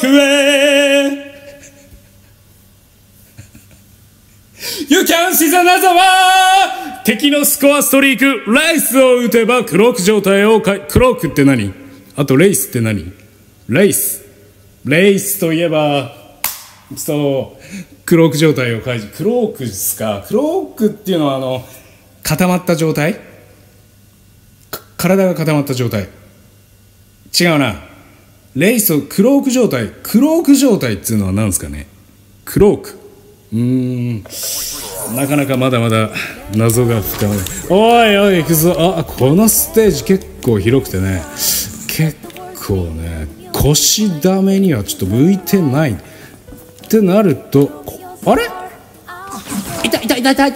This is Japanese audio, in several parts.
へYou can see the another one 敵のスコアストリークレイスを打てばクローク状態をクロークって何？あとレイスって何？レイスといえばそうクローク状態を解除。クロークですか。クロークっていうのは固まった状態、体が固まった状態。違うな。レイスをクローク状態っていうのは何ですかね。クロークなかなかまだまだ謎が深まる。おいおい行くぞ。このステージ結構広くてね、結構ね腰ダメにはちょっと向いてないってなると、あれ痛い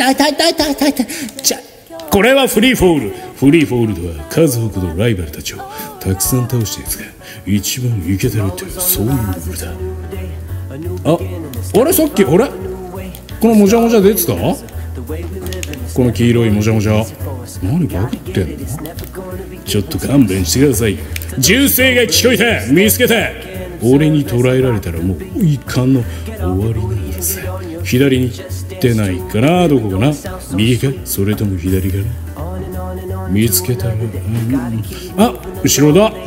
これはフリーフォールとは数ほどのライバルたちをたくさん倒したやつが一番イケてるっていう、そういうルールだ。あれさっきこのもじゃもじゃ出てた？この黄色いもじゃもじゃ何バグってんの？ちょっと勘弁してください。銃声が聞こえた。見つけた。俺に捕らえられたらもう一巻の終わりなんです。左に出ないかな。どこかな。右かそれとも左かな。見つけたら後ろだ。こ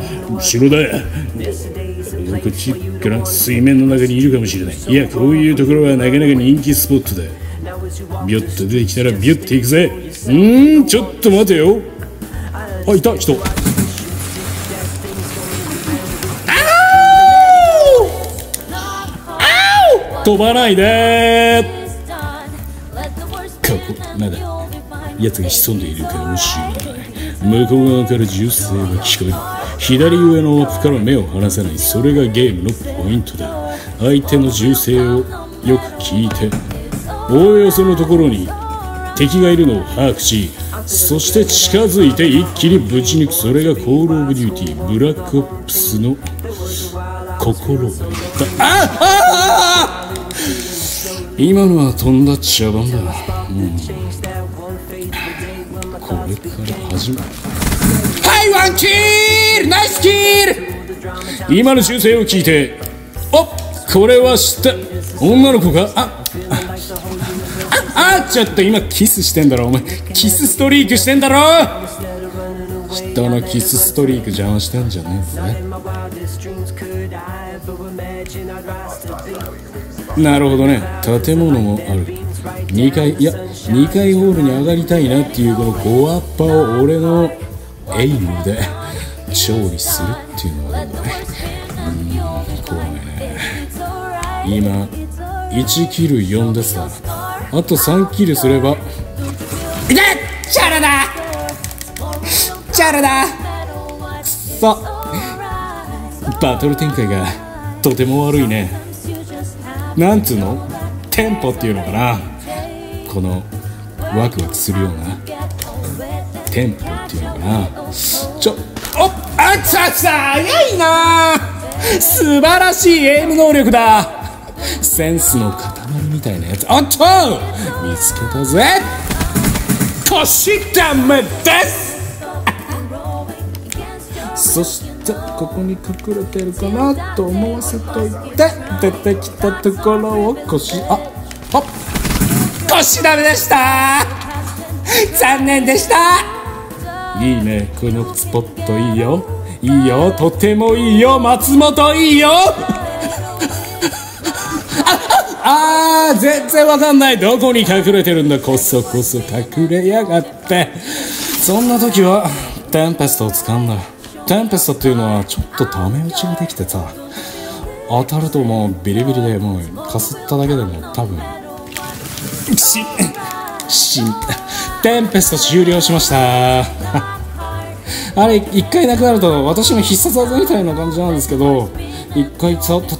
っちから水面の中にいるかもしれない。いや、こういうところはなかなか人気スポットだ。ビョッと出てきたらビュッていくぜ。ちょっと待てよ。いた人。飛ばないで。ここまだ奴が潜んでいるかもしれない。向こう側から銃声が聞こえる。左上の奥から目を離さない。それがゲームのポイントだ。相手の銃声をよく聞いて、おおよそのところに敵がいるのを把握し、そして近づいて一気にぶち抜く。それがコールオブデューティーブラックオプスの心だ。今のは飛んだ茶番だ。これから始まる。はい、ワンキル、ナイスキル。今の銃声を聞いて、これは知った。女の子か。ちょっと今キスしてんだろ。お前キスストリークしてんだろ。人のキスストリーク邪魔してんじゃねえぜ。なるほどね。建物もある。2階ホールに上がりたいなっていうこのゴアッパを俺のエイムで調理するっていうのはどうだね。怖いね。今1キル4です。あと3キルすれば。チャラだくそ。バトル展開がとても悪いね。なんつうのテンポっていうのかな。このワクワクするようなテンポっていうのかな。早いな。素晴らしいエイム能力だ。センスの塊みたいなやつ。見つけたぜ。腰ダメです。そしてここに隠れてるかなと思わせといて、出てきたところを腰ダメでした。残念でした。いいね、このスポットいいよ。とてもいいよ。松本いいよ。全然わかんない。どこに隠れてるんだ。こそこそ隠れやがって。そんな時はテンペストを使うんだ。テンペストっていうのはちょっとため打ちができてさ、当たるともうビリビリで、もうかすっただけでも多分テンペスト終了しました。あれ一回なくなると私の必殺技みたいな感じなんですけど、一回倒さ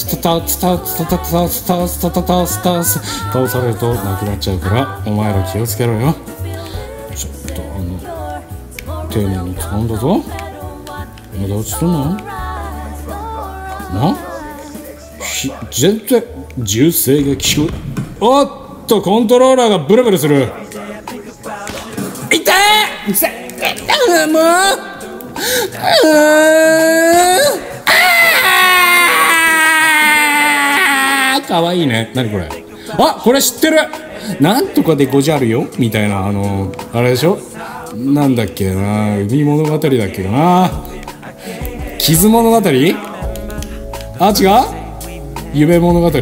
れるとなくなっちゃうから、お前ら気をつけろよ。ちょっと丁寧に使うんだぞ。まだ落ちとんの？全然銃声が聞こえ。おっとコントローラーがブルブルする。痛い。もうかわいいね。何これ。あ、これ知ってる。なんとかでごじゃるよみたいな、あれでしょ。なんだっけな、海物語だっけかな、傷物語。あ、違う、夢物語、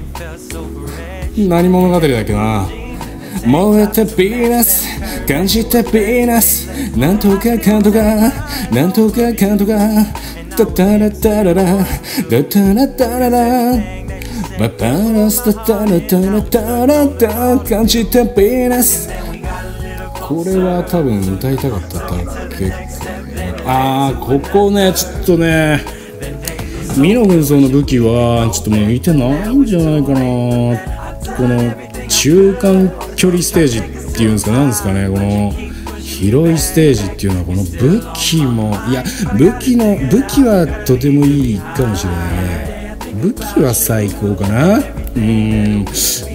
何物語だっけな。燃えたヴィーナス、感じたヴィーナス、なんとかかんとか、なんとかかんとか、タタラタララ、タタラタララ、バパラスタタラタラタラタ、感じたヴィーナス。これは多分歌いたかっただけ。ここね、ちょっとね、ミノ軍曹の武器はちょっともう見てないんじゃないかな。この中間距離ステージっていうんですか、なんですかね、この広いステージっていうのは、この武器も、いや、武器はとてもいいかもしれないね。武器は最高かな。おーい、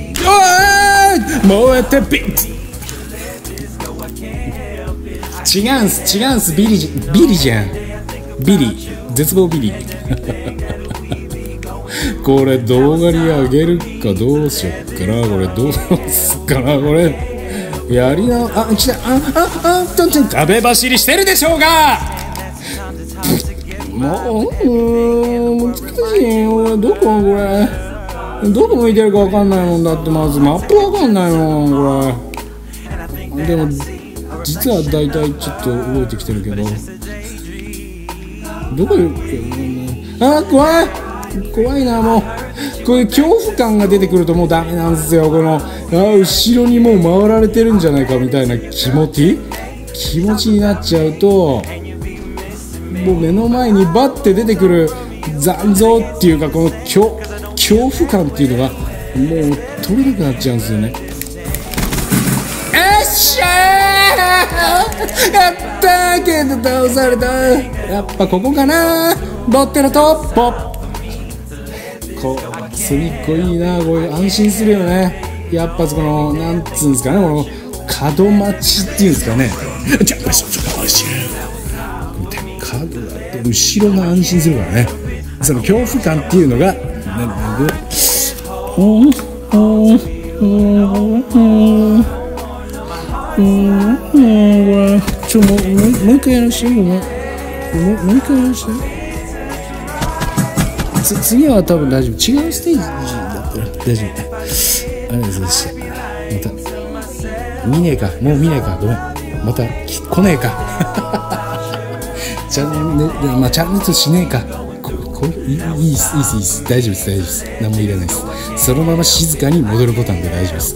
燃えてビッツ。違うんす、ビリじゃん。ビリ、絶望ビリ。これ動画に上げるかどうしよっかな。これどうすっかな。これやりな、来た。壁走りしてるでしょうが。もう難しい。俺どこ向いてるか分かんないもんだって。まずマップ分かんないもんこれ。でも実は大体ちょっと動いてきてるけど、どこ行くか。怖いな。もうこういう恐怖感が出てくるともうダメなんですよ。この後ろにもう回られてるんじゃないかみたいな気持ちになっちゃうと、もう目の前にバッて出てくる残像っていうか、この恐怖感っていうのがもう取れなくなっちゃうんですよね。しゃー、やったーけど倒された。やっぱここかな、ボッテラとポッ。隅っこいいな。これ安心するよね。やっぱこのなんつうんですかね、この角待ちっていうんですかね。じゃあ角だと後ろが安心するからね。その恐怖感っていうのがこれもう一回やらして。もう一回やらして。次は多分大丈夫。違うステージだったら大丈夫。あれです。また見ねえか。もう見ねえか。ごめん。また来ねえか。チャンネルしねえか。いいっす。大丈夫です。何もいらないです。そのまま静かに戻るボタンで大丈夫です。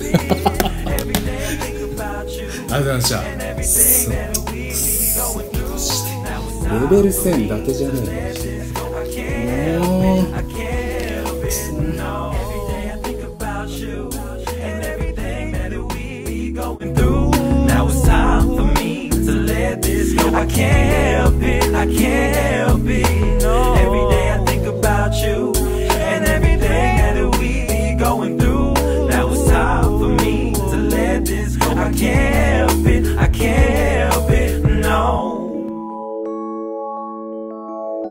ありがとうございました。レベル1000だけじゃねえ。